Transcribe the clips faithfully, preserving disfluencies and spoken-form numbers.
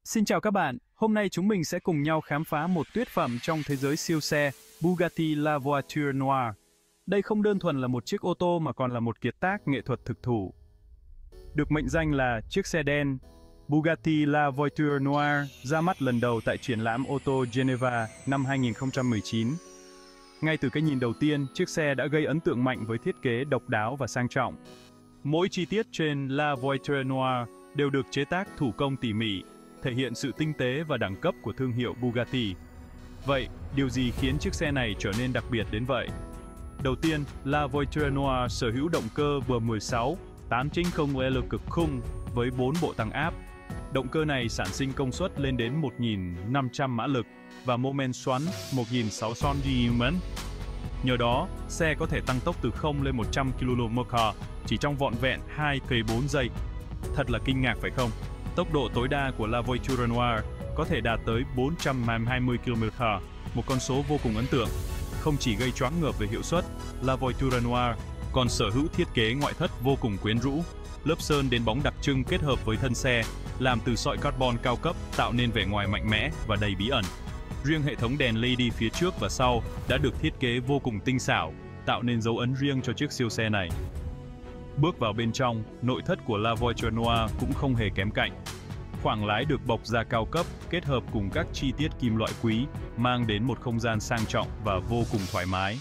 Xin chào các bạn, hôm nay chúng mình sẽ cùng nhau khám phá một tuyệt phẩm trong thế giới siêu xe, Bugatti La Voiture Noire. Đây không đơn thuần là một chiếc ô tô mà còn là một kiệt tác nghệ thuật thực thụ. Được mệnh danh là chiếc xe đen, Bugatti La Voiture Noire ra mắt lần đầu tại triển lãm ô tô Geneva năm hai nghìn không trăm mười chín. Ngay từ cái nhìn đầu tiên, chiếc xe đã gây ấn tượng mạnh với thiết kế độc đáo và sang trọng. Mỗi chi tiết trên La Voiture Noire đều được chế tác thủ công tỉ mỉ, thể hiện sự tinh tế và đẳng cấp của thương hiệu Bugatti. Vậy, điều gì khiến chiếc xe này trở nên đặc biệt đến vậy? Đầu tiên, La Voiture Noire sở hữu động cơ B mười sáu tám trăm chín mươi L cực khung với bốn bộ tăng áp. Động cơ này sản sinh công suất lên đến một nghìn năm trăm mã lực và mô men xoắn một nghìn sáu trăm Newton mét. Nhờ đó, xe có thể tăng tốc từ không lên một trăm ki lô mét trên giờ chỉ trong vỏn vẹn hai phẩy bốn giây. Thật là kinh ngạc phải không? Tốc độ tối đa của La Voiture Noire có thể đạt tới bốn trăm hai mươi ki lô mét trên giờ, một con số vô cùng ấn tượng. Không chỉ gây choáng ngợp về hiệu suất, La Voiture Noire còn sở hữu thiết kế ngoại thất vô cùng quyến rũ. Lớp sơn đến bóng đặc trưng kết hợp với thân xe, làm từ sợi carbon cao cấp tạo nên vẻ ngoài mạnh mẽ và đầy bí ẩn. Riêng hệ thống đèn led phía trước và sau đã được thiết kế vô cùng tinh xảo, tạo nên dấu ấn riêng cho chiếc siêu xe này. Bước vào bên trong, nội thất của La Voiture Noire cũng không hề kém cạnh. Khoảng lái được bọc da cao cấp kết hợp cùng các chi tiết kim loại quý, mang đến một không gian sang trọng và vô cùng thoải mái.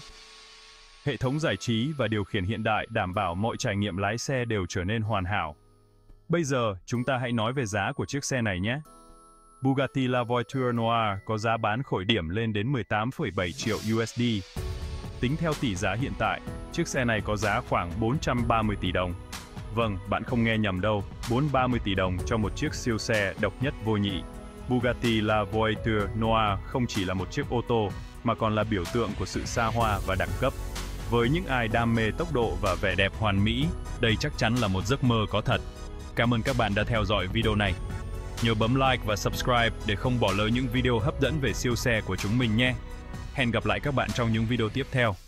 Hệ thống giải trí và điều khiển hiện đại đảm bảo mọi trải nghiệm lái xe đều trở nên hoàn hảo. Bây giờ, chúng ta hãy nói về giá của chiếc xe này nhé. Bugatti La Voiture Noire có giá bán khởi điểm lên đến mười tám phẩy bảy triệu u ét đê. Tính theo tỷ giá hiện tại, chiếc xe này có giá khoảng bốn trăm ba mươi tỷ đồng. Vâng, bạn không nghe nhầm đâu, bốn trăm ba mươi tỷ đồng cho một chiếc siêu xe độc nhất vô nhị. Bugatti La Voiture Noire không chỉ là một chiếc ô tô, mà còn là biểu tượng của sự xa hoa và đẳng cấp. Với những ai đam mê tốc độ và vẻ đẹp hoàn mỹ, đây chắc chắn là một giấc mơ có thật. Cảm ơn các bạn đã theo dõi video này. Nhớ bấm like và subscribe để không bỏ lỡ những video hấp dẫn về siêu xe của chúng mình nhé. Hẹn gặp lại các bạn trong những video tiếp theo.